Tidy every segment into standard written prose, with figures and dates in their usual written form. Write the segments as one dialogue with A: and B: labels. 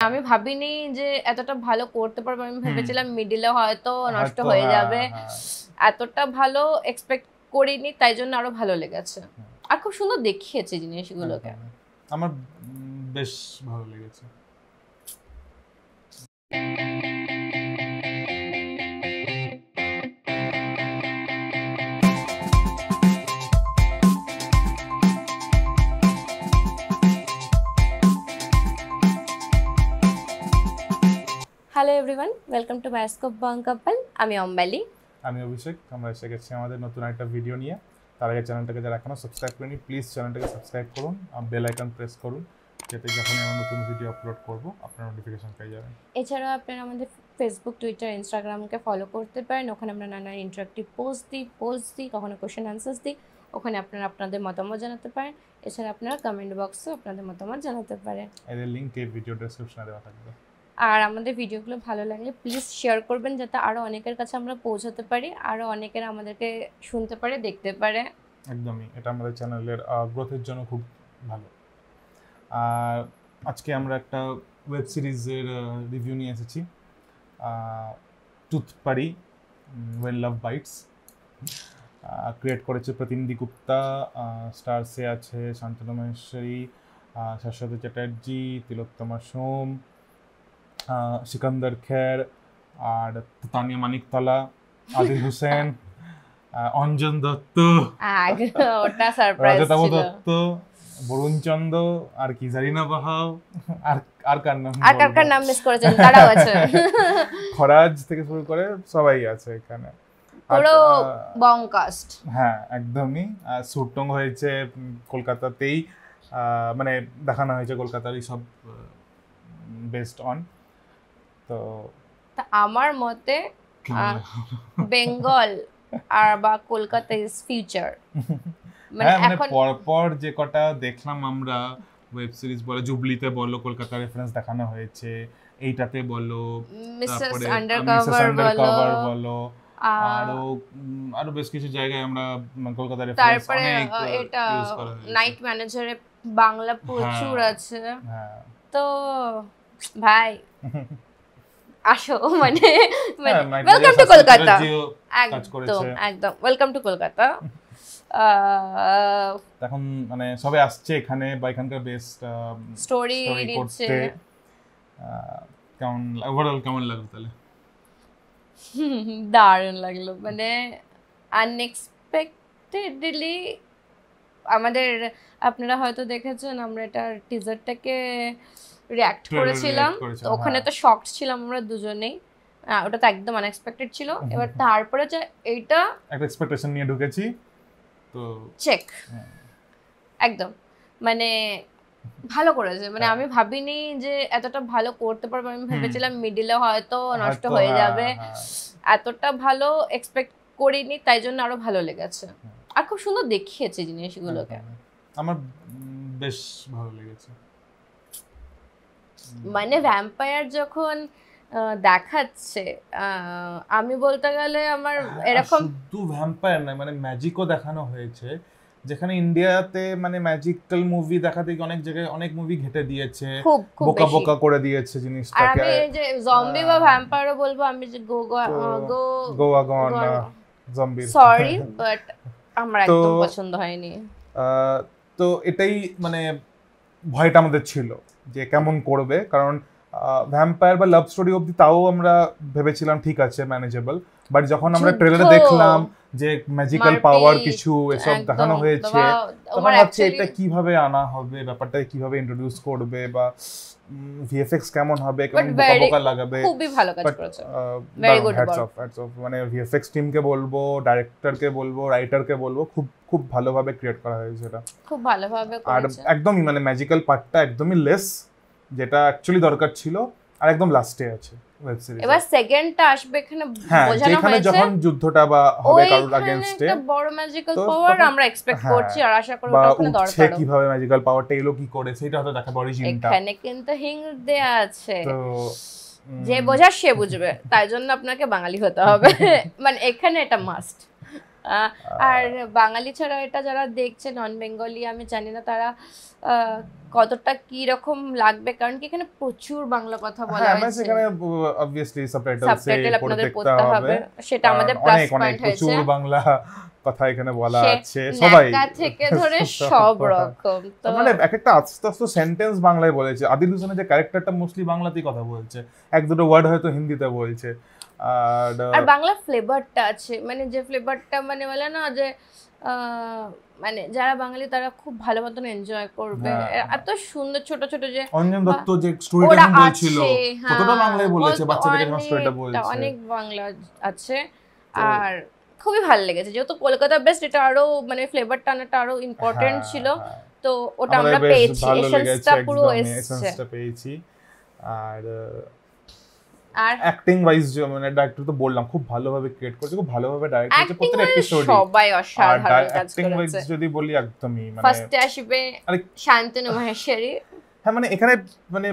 A: আমি ভাবিনি যে এতটা ভালো করতে পারবো। আমি ভেবেছিলাম মিডলে হয়তো নষ্ট হয়ে যাবে, এতটা ভালো এক্সপেক্ট করিনি, তাই জন্য আরো ভালো লেগেছে। আর খুব সুন্দর দেখিয়েছে জিনিসগুলোকে,
B: আমার বেশ ভালো লেগেছে।
A: Hello everyone, welcome to Bioscope Bong Couple. আমি অম্বালি,
B: আমি অভিষেক। আমরা এসে গেছি আমাদের নতুন একটা ভিডিও নিয়ে। তার আগে চ্যানেলটাকে যারা এখনো সাবস্ক্রাইব করেনি প্লিজ চ্যানেলটাকে সাবস্ক্রাইব করুন আর বেল আইকন প্রেস করুন, যাতে যখন আমরা নতুন ভিডিও আপলোড করব আপনারা নোটিফিকেশন পেয়ে যাবেন।
A: এছাড়াও আপনারা আমাদের ফেসবুক, টুইটার, ইনস্টাগ্রামকে ফলো করতে পারেন। ওখানে আমরা নানা ইন্টারাক্টিভ পোস্ট দিই, কখনো কোশ্চেন আনসার্স দিই। ওখানে আপনারা আপনাদের মতামত জানাতে পারেন। এছাড়া আপনারা কমেন্ট বক্সে আপনাদের মতামত জানাতে পারেন।
B: এর লিংক এই ভিডিও ডেসক্রিপশনে দেওয়া থাকবে।
A: আর আমাদের ভিডিওগুলো ভালো লাগলে প্লিজ শেয়ার করবেন, যাতে আরও অনেকের কাছে আমরা পৌঁছাতে পারি, আরও অনেকেরা আমাদেরকে শুনতে পারে, দেখতে পারে।
B: একদমই, এটা আমাদের চ্যানেলের গ্রোথের জন্য খুব ভালো। আর আজকে আমরা একটা ওয়েব সিরিজের রিভিউ নিয়ে এসেছি, Toothpari when love bites. Create করেছে প্রতিনিধি গুপ্তা। স্টারসে আছে শান্তনু মহেশ্বরী, শাশ্বতা চ্যাটার্জি, তিলোত্তমা সোম, সিকান্দার খের, আর তানিয়া মানিকতলা, আদিল হুসেন, অঞ্জন দত্ত,
A: ওটা সারপ্রাইজ ছিল,
B: দত্ত, বরুণ চন্দ্র, আর কি জারিনা বাহাও, আর কার নাম
A: মিস করেছেন, তারাও আছে।
B: খরাজ থেকে শুরু করে সবাই আছে এখানে,
A: পুরো বং কাস্ট।
B: হ্যাঁ একদমই। শুটিং হয়েছে কলকাতাতেই, মানে দেখানো হয়েছে কলকাতারই সব বেসড অন। তো
A: আমার মতে বেঙ্গল আর বা কলকাতা ইজ ফিউচার।
B: মানে এখন পরপর যে কটা দেখলাম আমরা ওয়েব সিরিজ বলো, জুবলিতে বলো কলকাতা রেফারেন্স দেখানো হয়েছে, এইটাতে বলো,
A: মিসেস আন্ডারকভার বলো,
B: আরো বেশ কিছু জায়গায় আমরা কলকাতা রেফারেন্স অনেক
A: এটা নাইট ম্যানেজারে বাংলা প্রচুর আছে। তো ভাই আসো, মানে ওয়েলকাম টু কলকাতা, একদম ওয়েলকাম টু কলকাতা।
B: এখন মানে সবাই আসছে এখানে বা এখানকার বেস্ট
A: স্টোরি দিচ্ছে।
B: কেমন ওভারঅল কেমন লাগলো তাহলে?
A: দারুণ লাগলো, মানে আনএক্সপেক্টেডলি আমাদের, আপনারা হয়তো দেখেছেন আমরা এটার টিজারটাকে রিঅ্যাক্ট করেছিলাম, ওখানে তো শকড ছিলাম আমরা দুজনেই। ওটা তো একদম আনএক্সপেক্টেড ছিল। এবার তারপরে যে এইটা
B: একটা এক্সপেকটেশন নিয়ে ঢুকেছি, তো
A: চেক একদম মানে ভালো করেছে। মানে আমি ভাবিনি যে এতটা ভালো করতে পারবো। আমি ভেবেছিলাম মিডলে হয়তো নষ্ট হয়ে যাবে, এতটা ভালো এক্সপেক্ট করিনি, তাই জন্য আরো ভালো লেগেছে। আর খুব সুন্দর দেখিয়েছে জিনিসগুলোকে,
B: আমার বেশ ভালো লেগেছে।
A: মানে ভ্যাম্পায়ার যখন দেখাচ্ছে, আমি বলতে গেলে আমার এরকম
B: শুধু ভ্যাম্পায়ার নয়, মানে ম্যাজিকও দেখানো হয়েছে, যেখানে ইন্ডিয়াতে মানে ম্যাজিক্যাল মুভি দেখাতে অনেক জায়গায় অনেক মুভি ঘেটে দিয়েছে, বোকা বোকা করে দিয়েছে জিনিসটাকে।
A: আর আমি এই যে জম্বি বা ভ্যাম্পায়ারও বলবো, আমি যে
B: Goa gone zombie,
A: sorry but আমার একদম পছন্দ হয়নি।
B: তো এটাই মানে ভয়টা আমাদের ছিল যে কেমন করবে, কারণ ভ্যাম্পায়ার বা লাভ স্টোরি অবধি তাও আমরা ভেবেছিলাম ঠিক আছে ম্যানেজেবল, বাট যখন আমরা ট্রেলারে দেখলাম যে ম্যাজিক্যাল পাওয়ার কিছু এসব দেখানো হয়েছে, তখন ভাবছি এটা কিভাবে আনা হবে, ব্যাপারটা কিভাবে ইন্ট্রোডিউস করবে, বা ভিএফএক্স কেমন হবে, কেমন বোকা লাগাবে।
A: খুবই ভালো কাজ করেছে, ভেরি গুড।
B: হ্যাটস অফ, মানে ভিএফএক্স টিমকে বলবো, ডাইরেক্টরকে বলবো, রাইটারকে বলবো, খুব ভালোভাবে ক্রিয়েট করা হয়েছে এটা,
A: খুব ভালোভাবে
B: করেছে। আর একদমই মানে ম্যাজিক্যাল পার্টটা একদমই লেস, যেটা অ্যাকচুয়ালি দরকার ছিল, আর একদম লাস্টে আছে ওয়েব সিরিজ।
A: এবার সেকেন্ডটা আসবে, এখানে বোঝানো হয়েছে
B: যখন যুদ্ধটা বা হবে কারোর এগেইনস্টে,
A: একটা বড় ম্যাজিক্যাল পাওয়ার আমরা এক্সপেক্ট করছি, আর আশা করি ওটা ওখানে দরকার।
B: সে কিভাবে ম্যাজিক্যাল পাওয়ারটা এলো, কি করে, সেটা হয়তো দেখাবো অরিজিনটা।
A: এখানে কিন্তু হিন্ট দেয়া আছে, তো যে বোঝার সে বুঝবে, তাই জন্য আপনাকে বাঙালি হতে হবে, মানে এখানে এটা মাস্ট। আর বাঙালি ছাড়া এটা যারা দেখছে নন বেঙ্গলি, আমি জানি না তারা কতটা কি রকম লাগবে, কারণ কি এখানে প্রচুর বাংলা কথা বলা হয়েছে।
B: এখানে obviously
A: সাবটাইটেল আপনাদের পড়তে হবে, সেটা আমাদের প্লাস পয়েন্ট হয়েছে।
B: প্রচুর বাংলা কথা এখানে বলা আছে, সবাই
A: থেকে ধরে সব রকম, তো
B: মানে এক একটা আস্তে আস্তে সেন্টেন্স বাংলায় বলেছে। আদিল হোসেনের যে ক্যারেক্টারটা মোস্টলি বাংলাতেই কথা বলছে, এক দুটো ওয়ার্ড হয়তো হিন্দিতে বলছে।
A: আর বাংলা ফ্লেভারটা আছে, মানে যে ফ্লেভারটা মানে বলে না যে মানে যারা বাঙালি তারা খুব ভালো মতন এনজয় করবে। এত সুন্দর ছোট ছোট যে
B: অঞ্জন দত্ত যে স্টোরিটা বলছিল কতটা বাংলায় বলেছে, বাচ্চাদেরকে যখন স্টোরিটা বলছে
A: অনেক বাংলা আছে। আর খুবই ভালো লেগেছে, যেহেতু কলকাতা বেস্ট, এটা আরো মানে ফ্লেভার টানাটা আরো ইম্পর্টেন্ট ছিল, তো ওটা আমরা পেয়েছি, এসেন্সটা পুরো এসেছে
B: পেয়েছি। আর অ্যাক্টিং ওয়াইজ মানে ডাইরেক্টর তো বললাম খুব ভালোভাবে ক্রিয়েট করেছে, খুব ভালোভাবে ডাইরেক্ট করেছে প্রত্যেকটা এপিসোডে,
A: সবাই অসাধারণ কাজ
B: অ্যাক্টিং ওয়াইজ যদি বলি একদমই মানে
A: ফার্স্টে আসবে শান্তনু মহেশ্বরী।
B: হ্যাঁ মানে এখানে মানে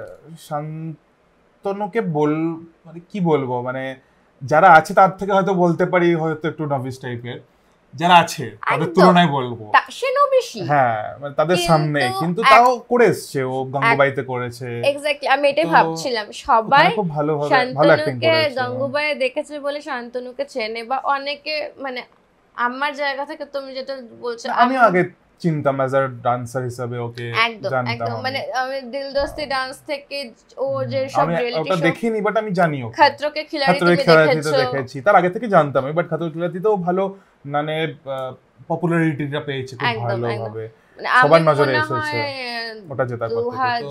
B: শান্তনুকে মানে কি বলবো, মানে যারা আছে তার থেকে হয়তো বলতে পারি হয়তো একটু নভিস টাইপের, যারা আছে তাদের তুলনায় বলবো
A: সেও বেশি,
B: হ্যাঁ মানে তাদের সামনে, কিন্তু তাও করে এসেছে, ও গঙ্গুবাইতে করেছে।
A: এক্স্যাক্টলি, আমি এটাই ভাবছিলাম, সবাই
B: খুব ভালো অ্যাক্টিং করেছে।
A: গঙ্গুবাই দেখেছে বলে শান্তনুকে চেনে, বা অনেকে মানে আমার জায়গা থেকে তুমি যেটা বলছো,
B: আমিও আগে চিনতাম অ্যাজ আ ডান্সার হিসেবে ওকে, জানতাম
A: একদম মানে আমি দিল দোস্তি ডান্স থেকে ও যে সব রিয়েলিটি শো
B: দেখিনি, বাট আমি জানি ও
A: খতরো কে খিলাড়ি তুমি
B: দেখেছি, তার আগে থেকে জানতাম, বাট খতরো কে খিলাড়িতেও ভালো মানে পপুলারিটিটা পেয়েছে খুব ভালোভাবে, সবার নজরে এসেছে। ওটা জেতার পর থেকে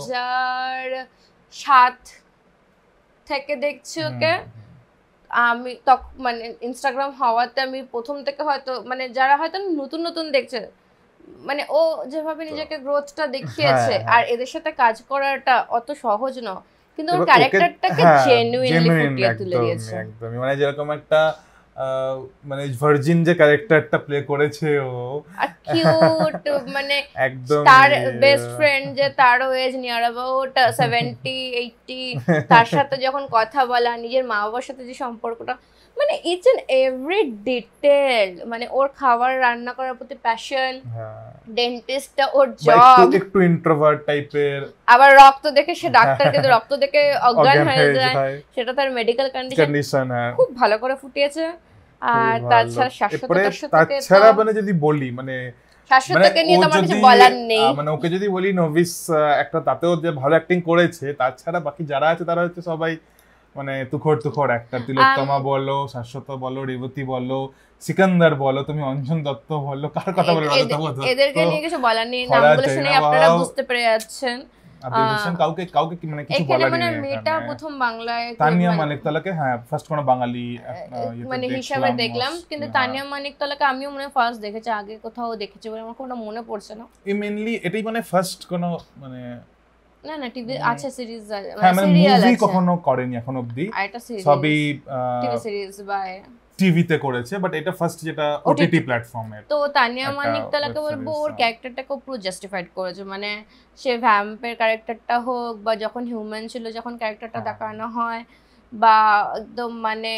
A: 2007 থেকে দেখছি ওকে আমি, তখন মানে ইনস্টাগ্রাম হওয়াতে আমি প্রথম থেকে হয়তো মানে যারা হয়তো নতুন নতুন দেখছে, মানে ও যেভাবে নিজেকে গ্রোথটা দেখিয়েছে, আর এদের সাথে কাজ করাটা অত সহজ নয়, কিন্তু ওর ক্যারেক্টারটাকে জেনুইনলি ফুটিয়ে তুলে দিয়েছে।
B: একদমই মানে যেরকম একটা মানে ভার্জিন যে ক্যারেক্টারটা প্লে করেছে ও,
A: আর কিউট মানে
B: একদম
A: তার বেস্ট ফ্রেন্ড যে তারও এজ নিয়ার অ্যাবাউট 70-80, তার সাথে যখন কথা বলা, নিজের মা বাবার সাথে যে সম্পর্কটা, মানে ইচ এন্ড এভরি ডিটেল, মানে ওর খাবার রান্না করার প্রতি প্যাশন, ডেন্টিস্টটা ওর জব,
B: একটু ইন্ট্রোভার্ট টাইপের,
A: আবার রক্ত দেখে সে ডাক্তার, কিন্তু রক্ত দেখে অজ্ঞান হয়ে যায়, সেটা তার মেডিকেল কন্ডিশন, খুব ভালো করে ফুটিয়েছে। আর তাছাড়া
B: তাছাড়া মানে যদি বলি মানে
A: শাশ্বতকে নিয়ে তো আমার কিছু বলার নেই,
B: মানে ওকে যদি বলি নভিস একটা, তাতেও যে ভালো অ্যাক্টিং করেছে, তাছাড়া বাকি যারা আছে তারা হচ্ছে সবাই মানে তুখর একটা, তিলোত্তমা বলো, শাশ্বত বলো, রেবতী বলো, সিকান্দার বলো, তুমি অঞ্জন দত্ত বলো, কার কথা বলে
A: এদেরকে নিয়ে কিছু বলার নেই, নামগুলো শুনে আপনারা বুঝতে পেরে যাচ্ছেন।
B: কাউকে মানে কিছু বলার নেই।
A: মেয়েটা প্রথম বাংলায়
B: তানিয়া মানিকতলাকে ফার্স্ট কোন বাঙালি
A: মানে হিসাবে দেখলাম, কিন্তু তানিয়া মানিকতলাকে আমিও মনে ফার্স্ট দেখেছি, আগে কোথাও দেখেছি বলে আমার কোনো মনে পড়ছে না।
B: মেইনলি এটাই মানে ফার্স্ট কোন মানে
A: না টিভি আছে, সিরিজ
B: মানে মুভি কখনো করেনি এখন অবধি, সবই
A: টিভি সিরিজ বাই
B: টিভিতে করেছে, বাট এটা ফার্স্ট যেটা ওটিটি প্ল্যাটফর্মে।
A: তো তানিয়া মানিকতলাকে বলবো ওর ক্যারেক্টারটাকে পুরো জাস্টিফাইড করেছে, মানে সে ভ্যাম্পের ক্যারেক্টারটা হোক, বা যখন হিউম্যান ছিল যখন ক্যারেক্টারটা দেখানো হয়, বা একদম মানে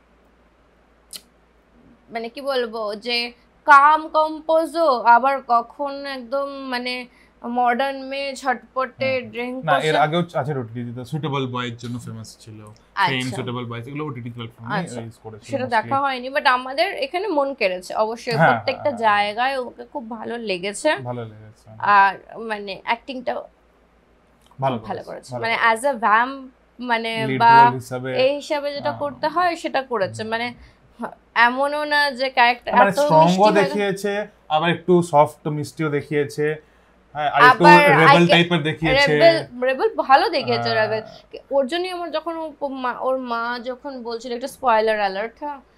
A: মানে কি বলবো যে কাম কম্পোজও, আবার কখন একদম মানে মডার্ন মে ঝটপটে ড্রিঙ্ক
B: না, এর আগেও আছে ওটিটি, সুটেবল বয়ের জন্য ফেমাস ছিল, সেম সুটেবল বয়েজ, এগুলো ওটিটি প্ল্যাটফর্মে ইউজ করেছে,
A: সেটা দেখা হয়নি, বাট আমাদের এখানে মন কেড়েছে অবশ্যই, প্রত্যেকটা জায়গায় ওকে খুব ভালো লেগেছে, আর মানে অ্যাক্টিংটা ভালো করেছে, মানে অ্যাজ আ ভ্যাম্প মানে বা এই হিসাবে যেটা করতে হয় সেটা করেছে, মানে এমনও না যে ক্যারেক্টার
B: এত স্ট্রংও দেখিয়েছে, আবার একটু সফট মিষ্টিও দেখিয়েছে, আর একটু রেবেল টাইপের দেখিয়েছে,
A: রেবেল ভালো দেখিয়েছে রেবেল। ওর জন্যই আমার যখন ওর মা যখন বলছিল, একটা স্পয়লার অ্যালার্ট,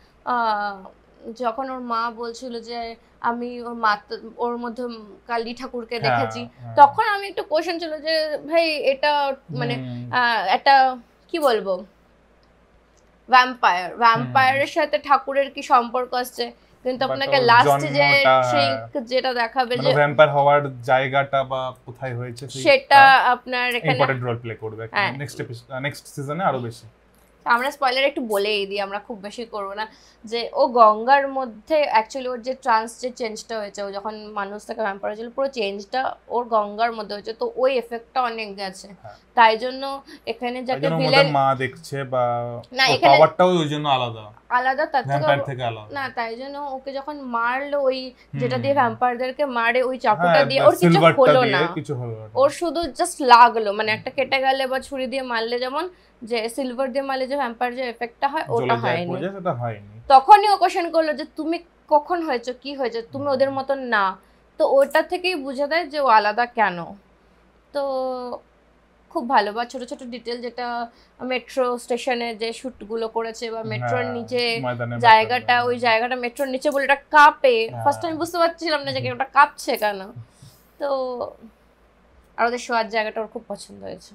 A: যখন ওর মা বলছিল যে আমি ওর মধ্যে কালী ঠাকুরকে দেখেছি, তখন আমি একটু কোশ্চেন ছিল যে ভাই এটা মানে একটা কি বলবো, ভ্যাম্পায়ারের সাথে ঠাকুরের কি সম্পর্ক আসছে, কিন্তু আপনাকে লাস্টে যে শ্রিঙ্ক যেটা দেখাবে যে
B: ভ্যাম্পায়ার হওয়ার জায়গাটা বা কোথায় হয়েছে
A: সেটা আপনার এখানে
B: ইম্পর্টেন্ট রোল প্লে করবে নেক্সট সিজনে আরো বেশি।
A: আমরা স্পয়লার একটু বলেই দিই, আমরা খুব বেশি করবো না, যে ও গঙ্গার মধ্যে অ্যাকচুয়ালি ওর যে যে চেঞ্জটা হয়েছে, ও যখন মানুষ থেকে ভ্যাম্পায়ার হয়েছিল পুরো চেঞ্জটা ওর গঙ্গার মধ্যে হয়েছে, তো ওই এফেক্টটা অনেক গেছে। তাই জন্য এখানে যাকে ভিলেন
B: মা দেখছে বা
A: না,
B: ওর পাওয়ারটাও ওই জন্য
A: আলাদা তার
B: থেকে আলাদা
A: না, তাই জন্য ওকে যখন মারলো ওই যেটা দিয়ে ভ্যাম্পায়ারদেরকে মারে ওই চাকুটা দিয়ে, ওর কিছু হলো না, ওর শুধু জাস্ট লাগলো, মানে একটা কেটে গেলে বা ছুরি দিয়ে মারলে যেমন যে সিলভার দিয়ে মারলে যে ভ্যাম্পায়ার যে এফেক্টটা হয় ওটা হয়নি। তখনই ও কোশ্চেন করলো যে তুমি কখন হয়েছো, কি হয়েছে, তুমি ওদের মতন না। তো ওটা থেকেই বুঝে দেয় যে ও আলাদা কেন। তো খুব ভালো, বা ছোট ছোট ডিটেল যেটা মেট্রো স্টেশনে যে শুটগুলো করেছে, বা মেট্রোর নিচে জায়গাটা, ওই জায়গাটা মেট্রোর নিচে বলে এটা কাঁপে, ফার্স্ট টাইম বুঝতে পারছিলাম না যে ওটা কাঁপছে কেন। তো আর ওদের শোয়ার জায়গাটা ওর খুব পছন্দ হয়েছে।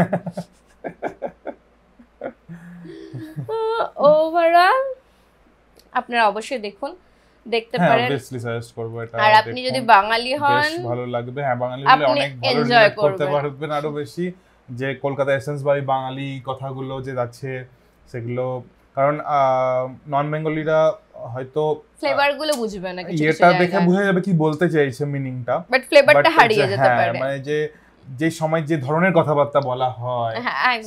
A: ওভারঅল আপনারা অবশ্যই দেখুন, দেখতে পারেন,
B: অবভিয়াসলি সাজেস্ট করব এটা।
A: আর আপনি যদি বাঙালি হন
B: বেশ ভালো লাগবে। হ্যাঁ, বাঙালি হলে অনেক ভালো এনজয় করতে পারবেন আরো বেশি, যে কলকাতা এসেন্স বাই বাঙালি কথাগুলো যে আছে সেগুলো, কারণ নন বেঙ্গলিরা হয়তো
A: ফ্লেভার গুলো বুঝবে না, কিছু
B: এটা দেখে বোঝা যাবে কি বলতে চাইছে মিনিংটা,
A: বাট ফ্লেভারটা হারিয়ে যেতে পারে।
B: মানে যে সময় যে ধরনের কথাবার্তা বলা হয়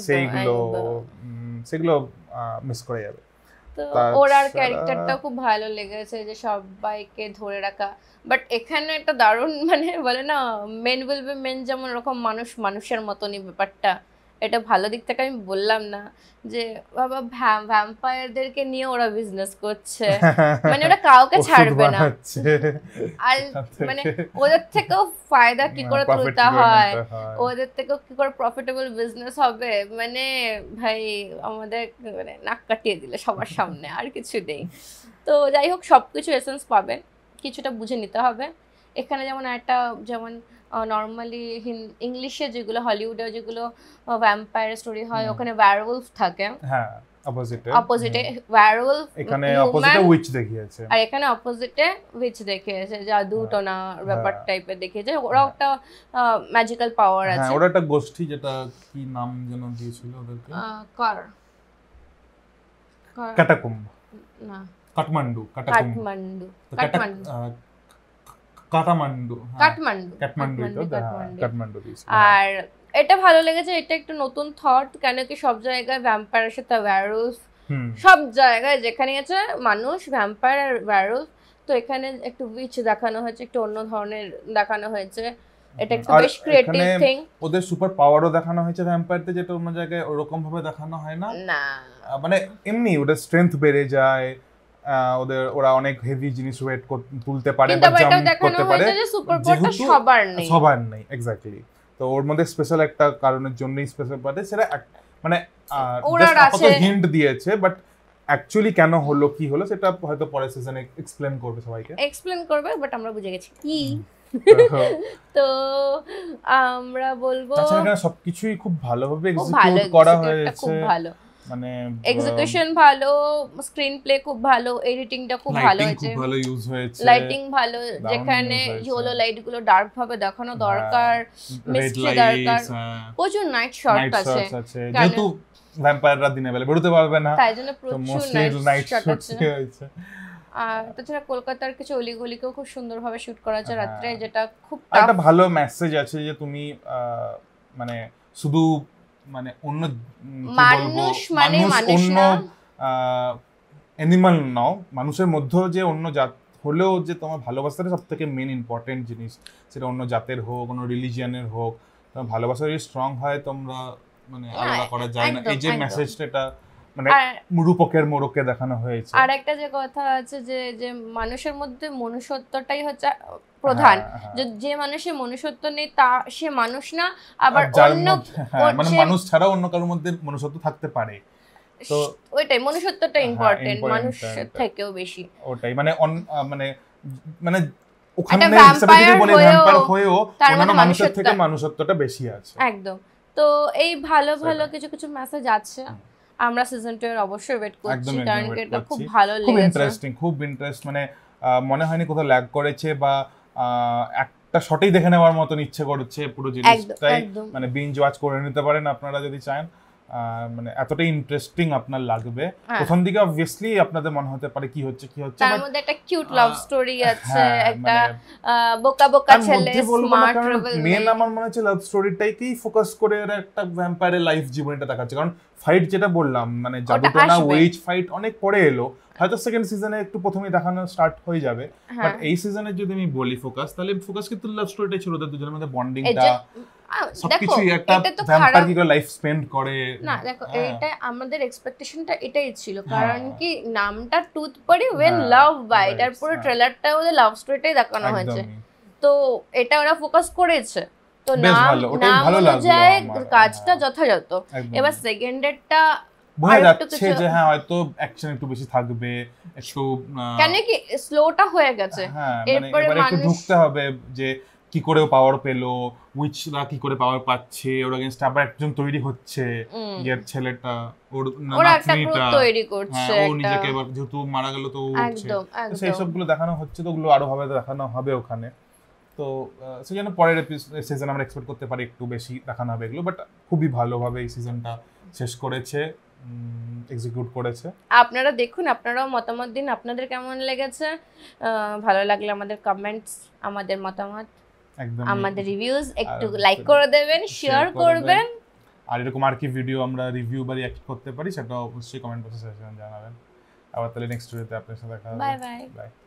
B: সেগুলো মিস করে যাবে।
A: তো ওর আর ক্যারেক্টারটা খুব ভালো লেগেছে, যে সবাইকে ধরে রাখা। বাট এখানে একটা দারুণ, মানে বলে না মেন উইল বি মেন, যেমন এরকম মানুষ মানুষের মতনই ব্যাপারটা, এটা ভালো দিক থেকে আমি বললাম না যে বাবা ভ্যাম্পায়ারদেরকে নিয়ে ওরা বিজনেস করছে, মানে ওরা কাউকে ছাড়বে না, আর মানে ওদের থেকেও ফায়দা কি করে তুলতে হয়, ওদের থেকেও কি করে প্রফিটেবল বিজনেস হবে, মানে ভাই আমাদের মানে নাক কাটিয়ে দিলে সবার সামনে, আর কিছু নেই। তো যাই হোক, সবকিছু এসেন্স পাবেন, কিছুটা বুঝে নিতে হবে। এখানে যেমন একটা, যেমন নর্মালি ইংলিশে যেগুলো, হলিউডে যেগুলো ভ্যাম্পায়ার স্টোরি হয়, ওখানে ওয়্যারউলফ থাকে,
B: হ্যাঁ
A: অপোজিটে ওয়্যারউলফ,
B: এখানে অপোজিটে উইচ দেখিয়েছে,
A: আর এখানে অপোজিটে উইচ দেখিয়েছে, জাদু টোনা ব্যাপার টাইপের দেখিয়েছে। ওরা একটা ম্যাজিক্যাল পাওয়ার আছে,
B: হ্যাঁ, ওরা একটা গোষ্ঠী, যেটা কি নাম যেন দিয়েছিল ওদেরকে, ক্যাটাকুম্ব না, কাঠমান্ডু
A: আর এটা ভালো লেগেছে, এটা একটু নতুন থট, কেন কি সব জায়গায় ভ্যাম্পায়ারের সাথে ওয়্যারউলফ, সব জায়গায় যেখানে আছে মানুষ ভ্যাম্পায়ার আর ওয়্যারউলফ, তো এখানে একটু উইচ দেখানো হয়েছে, একটু অন্য ধরনের দেখানো হয়েছে, এটা একটু বেশ ক্রিয়েটিভ থিং।
B: ওদের সুপার পাওয়ারও দেখানো হয়েছে ভ্যাম্পায়ারদের, যেটা অন্য জায়গায় ওরকম ভাবে দেখানো হয় না, মানে এমনি ওদের স্ট্রেংথ বেড়ে যায়, ওরা অনেক হেভি জিনিস ওয়েট তুলতে পারে বা জাম্প করতে পারে, সবার নেই এক্স্যাক্টলি। তো ওর মধ্যে স্পেশাল একটা কারণের জন্যই স্পেশাল পারে, সেটা মানে জাস্ট হিন্ট দিয়েছে, বাট অ্যাকচুয়ালি কেন হলো কি হলো সেটা হয়তো পরের সিজনে এক্সপ্লেন করবে, সবাইকে এক্সপ্লেন করবে, বাট আমরা বুঝে গেছি কি। তো আমরা বলবো তাছাড়া সবকিছুই খুব ভালোভাবে এক্সিকিউট করা হয়েছে, খুব ভালো, মানে এক্সিকিউশন ভালো, স্ক্রিন প্লে খুব ভালো, এডিটিংটা খুব ভালো হয়েছে, খুব ভালো ইউজ হয়েছে, লাইটিং ভালো, যেখানে ইয়েলো লাইট গুলো ডার্ক ভাবে দেখানো দরকার, মিস্ট্রি দরকার, প্রচুর নাইট শট আছে, যেহেতু ভ্যাম্পায়াররা দিনের বেলা বেরোতে পারবে না, তাই জন্য প্রচুর নাইট শট হয়েছে। আর তাছাড়া কলকাতার কিছু অলিগলিকেও খুব সুন্দরভাবে শুট করা আছে রাত্রে, যেটা খুব একটা ভালো মেসেজ আছে, যে তুমি মানে শুধু মানে অন্য মানুষ মানে মানুষ না, অ্যানিমাল নাও, মানুষের মধ্যেও যে অন্য জাত হলেও যে তোমার ভালোবাসাটা সবথেকে মেইন ইম্পর্টেন্ট জিনিস, সেটা অন্য জাতের হোক, অন্য রিলিজিয়নের হোক, তোমার ভালোবাসা যদি স্ট্রং হয় তোমরা মানে আলাদা করা যায় না, এই যে মেসেজটা এটা মানে রূপকের মোড়কে দেখানো হয়েছে। আর একটা যে কথা আছে যে মানুষের মধ্যে মনুষ্যত্বটাই হচ্ছে প্রধান, যে মানুষের মনুষ্যত্ব নেই তা সে মানুষ না, আবার অন্য মানে মানুষ ছাড়া অন্য কারোর মধ্যে মনুষ্যত্ব থাকতে পারে, তো ওইটাই মনুষ্যত্বটা ইম্পর্টেন্ট মানুষের থেকেও বেশি, ওটাই মানে মানে মানে ওখানে হিসেবে যদি বলি ভ্যাম্পায়ার হয়েও অন্য মানুষের থেকে মনুষ্যত্বটা বেশি আছে, একদম। তো এই ভালো ভালো কিছু কিছু মেসেজ আছে, আমরা সিজন 2 এর অবশ্যই ওয়েট করছি, কারণ এটা খুব ভালো লেগেছে, খুব ইন্টারেস্ট, মানে মনে হয়নি কোথাও ল্যাগ করেছে, বা একটা শটেই দেখে নেওয়ার মতন ইচ্ছে করছে পুরো জিনিসটাই, মানে বিঞ্জ ওয়াচ করে নিতে পারেন আপনারা যদি চান। মানে এতটাই ইন্টারেস্টিং আপনার লাগবে।
A: হ্যাঁ।
B: প্রথম দিকে অবভিয়াসলি আপনাদের মনে হতে পারে কি হচ্ছে
A: তার
B: but
A: মধ্যে একটা কিউট লাভ স্টোরি আছে,
B: হ্যাঁ,
A: একটা
B: মানে
A: বোকা বোকা
B: তার
A: ছেলে,
B: মধ্যে বলবো না,
A: স্মার্ট
B: কারণ
A: রেবেল
B: মেন আমার মনে হচ্ছে লাভ স্টোরিটাকেই ফোকাস করে এরা একটা ভ্যাম্পায়ারের লাইফ জীবনটা দেখাচ্ছে। কারণ ফাইট যেটা বললাম মানে জাদুটোনা
A: আসবে।
B: ওয়েজ ফাইট অনেক পরে এলো, হয়তো সেকেন্ড সিজনে একটু প্রথমেই দেখানো স্টার্ট হয়ে যাবে, বাট এই সিজনে যদি আমি বলি ফোকাস, তাহলে ফোকাস কিন্তু লাভ স্টোরিটাই ছিল, ওদের দুজনের মধ্যে বন্ডিংটা সবকিছুই, একটা ভ্যাম্পায়ার কি করে লাইফ স্পেন্ড করে।
A: না দেখো, এটা আমাদের এক্সপেকটেশনটা এটাই ছিল, কারণ কি নামটা টুথপারি ওয়েন লাভ বাই, এটার পুরো ট্রেলারটা ওদের লাভ স্টোরিটাই দেখানো হয়েছে, তো এটা ওরা ফোকাস করেছে, তো নাম অনুযায়ী কাজটা যথাযথ। এবার সেকেন্ডেরটা
B: বোঝা যাচ্ছে যে হ্যাঁ হয়তো অ্যাকশন একটু বেশি থাকবে, একটু
A: কেন কি স্লোটা হয়ে গেছে,
B: এরপরে একটু ঢুকতে হবে যে কি করে পাওয়ার পেলো, উইচরা কি করে পাওয়ার পাচ্ছে, ওর এগেইনস্ট আবার একজন তৈরি হচ্ছে, এর ছেলেটা ওর নাতনিটা
A: তৈরি করছে,
B: ও নিজেকে এবার যেহেতু মারা গেল তো উঠছে, সেই সবগুলো দেখানো হচ্ছে, তো ওগুলো আরো ভাবে দেখানো হবে ওখানে। তো সেজন্য পরের সিজন আমরা এক্সপেক্ট করতে পারি একটু বেশি দেখানো হবে এগুলো, বাট খুবই ভালোভাবে এই সিজনটা শেষ করেছে, এক্সিকিউট করেছে।
A: আপনারা দেখুন, আপনারাও মতামত দিন, আপনাদের কেমন লেগেছে। ভালো লাগলে আমাদের কমেন্টস, আমাদের মতামত, আমাদের রিভিউজ একটু লাইক করে দেবেন, শেয়ার করবেন,
B: আর এরকম আর কি ভিডিও আমরা রিভিউ বা রিঅ্যাক্ট করতে পারি সেটা অবশ্যই কমেন্ট বক্সে জানাবেন। আবার তাহলে নেক্সট ভিডিওতে আপনাদের সাথে দেখা হবে।
A: Bye by.